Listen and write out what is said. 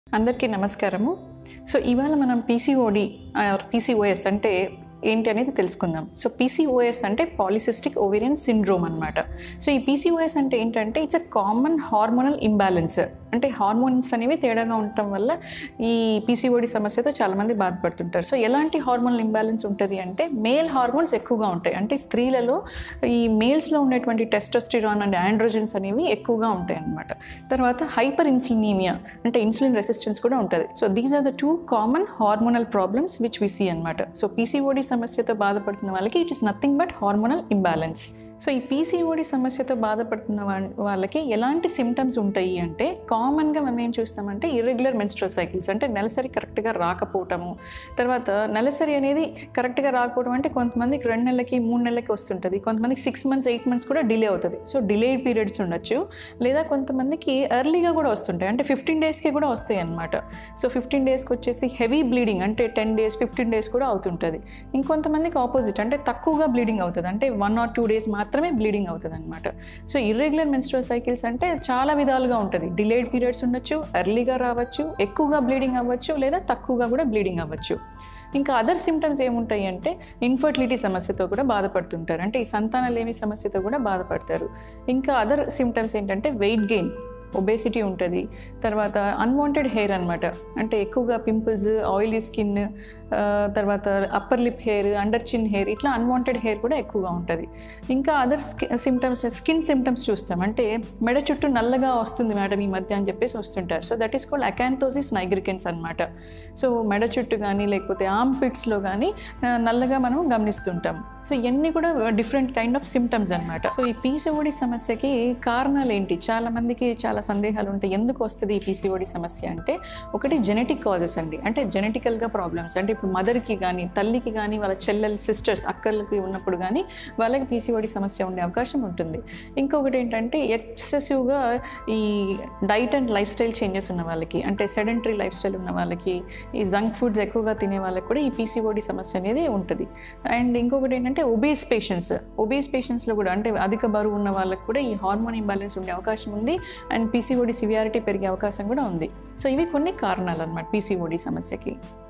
అందరికీ నమస్కారము. సో ఇవాళ మనం పీసీఓడి ఆర్ పీసీఓఎస్ అంటే ఏంటి అనేది తెలుసుకుందాం. సో పీసీఓఎస్ అంటే పాలిసిస్టిక్ ఓవేరియన్ సిండ్రోమ్ అనమాట. సో ఈ పీసీఓఎస్ అంటే ఏంటంటే it's a common hormonal imbalance. అంటే హార్మోన్స్ అనేవి తేడాగా ఉండటం వల్ల ఈ పీసీఓడి సమస్యతో చాలామంది బాధపడుతుంటారు. సో ఎలాంటి హార్మోనల్ ఇంబ్యాలెన్స్ ఉంటుంది అంటే మేల్ హార్మోన్స్ ఎక్కువగా ఉంటాయి. అంటే స్త్రీలలో ఈ మేల్స్లో ఉండేటువంటి టెస్టోస్టిరాన్ అండ్ ఆండ్రోజన్స్ అనేవి ఎక్కువగా ఉంటాయి అన్నమాట. తర్వాత హైపర్ ఇన్సులినీమియా అంటే ఇన్సులిన్ రెసిస్టెన్స్ కూడా ఉంటుంది. So these are the two common hormonal problems which we see అనమాట. సో పీసీఓడి సమస్యతో బాధపడుతున్న వాళ్ళకి it is nothing but hormonal imbalance. So ఈ పీసీఓడి సమస్యతో బాధపడుతున్న వాళ్ళకి ఎలాంటి సిమ్టమ్స్ ఉంటాయి అంటే కామన్గా మనం ఏం చూస్తామంటే ఇర్రెగ్యులర్ మెన్స్ట్రల్ సైకిల్స్ అంటే నెలసరి కరెక్ట్గా రాకపోవటము. తర్వాత నెలసరి అనేది కరెక్ట్గా రాకపోవడం అంటే కొంతమందికి 2 నెలలకి 3 నెలలకి వస్తుంటుంది, కొంతమందికి 6 months 8 months కూడా డిలే అవుతుంది. సో డిలేడ్ పీరియడ్స్ ఉండొచ్చు, లేదా కొంతమందికి ఎర్లీగా కూడా వస్తుంటాయి, అంటే 15 daysకి కూడా వస్తాయి అన్నమాట. సో 15 daysకి వచ్చేసి హెవీ బ్లీడింగ్ అంటే 10 days 15 days కూడా అవుతుంటుంది. ఇంకొంతమందికి ఆపోజిట్ అంటే తక్కువగా బ్లీడింగ్ అవుతుంది, అంటే 1 or 2 days మాత్రమే బ్లీడింగ్ అవుతుంది అనమాట. సో ఇర్రెగ్యులర్ మెన్స్ట్రువల్ సైకిల్స్ అంటే చాలా విధాలుగా ఉంటుంది. డిలేడ్ పీరియడ్స్ ఉండొచ్చు, ఎర్లీగా రావచ్చు, ఎక్కువగా బ్లీడింగ్ అవ్వచ్చు, లేదా తక్కువగా కూడా బ్లీడింగ్ అవ్వచ్చు. ఇంకా అదర్ సిమ్టమ్స్ ఏముంటాయి అంటే ఇన్ఫర్టిలిటీ సమస్యతో కూడా బాధపడుతుంటారు, అంటే ఈ సంతానలేమి సమస్యతో కూడా బాధపడతారు. ఇంకా అదర్ సిమ్టమ్స్ ఏంటంటే వెయిట్ గెయిన్, ఒబేసిటీ ఉంటుంది. తర్వాత అన్వాంటెడ్ హెయిర్ అనమాట, అంటే ఎక్కువగా పింపుల్స్, ఆయిలీ స్కిన్, తర్వాత upper lip hair, under chin hair, ఇట్లా అన్వాంటెడ్ హెయిర్ కూడా ఎక్కువగా ఉంటుంది. ఇంకా అదర్ సిమ్టమ్స్ స్కిన్ సిమ్టమ్స్ చూస్తాం, అంటే మెడ చుట్టూ నల్లగా వస్తుంది మేడం ఈ మధ్య అని చెప్పేసి వస్తుంటారు. So that is called acanthosis nigricans అనమాట. సో మెడ చుట్టూ కానీ లేకపోతే ఆర్మ్ పిట్స్లో కానీ నల్లగా మనం గమనిస్తుంటాం. సో ఇవన్నీ కూడా డిఫరెంట్ కైండ్ ఆఫ్ సిమ్టమ్స్ అనమాట. సో ఈ పీసీఓడి సమస్యకి కారణాలు ఏంటి? చాలామందికి చాలా సందేహాలు ఉంటాయి, ఎందుకు వస్తుంది ఈ పీసీఓడి సమస్య అంటే. ఒకటి జెనెటిక్ కాజెస్ అండి, అంటే జెనెటికల్గా ప్రాబ్లమ్స్, అంటే ఇప్పుడు మదర్కి కానీ తల్లికి కానీ వాళ్ళ చెల్లెలు సిస్టర్స్ అక్కలకి ఉన్నప్పుడు కానీ వాళ్ళకి పీసీఓడి సమస్య ఉండే అవకాశం ఉంటుంది. ఇంకొకటి ఏంటంటే ఎక్సెసివ్గా ఈ diet and lifestyle changes ఉన్న వాళ్ళకి, అంటే సెడెంటరీ లైఫ్ స్టైల్ ఉన్న వాళ్ళకి, ఈ జంక్ ఫుడ్స్ ఎక్కువగా తినే వాళ్ళకి కూడా ఈ పీసీఓడి సమస్య అనేది ఉంటుంది. అండ్ ఇంకొకటి ఏంటంటే ఒబేస్ పేషెంట్స్లో కూడా, అంటే అధిక బరువు ఉన్న వాళ్ళకి కూడా ఈ హార్మోన్ ఇంబ్యాలెన్స్ ఉండే అవకాశం ఉంది, అండ్ పీసీఓడి సివియారిటీ పెరిగే అవకాశం కూడా ఉంది. సో ఇవి కొన్ని కారణాలు అన్నమాట పీసీఓడి సమస్యకి.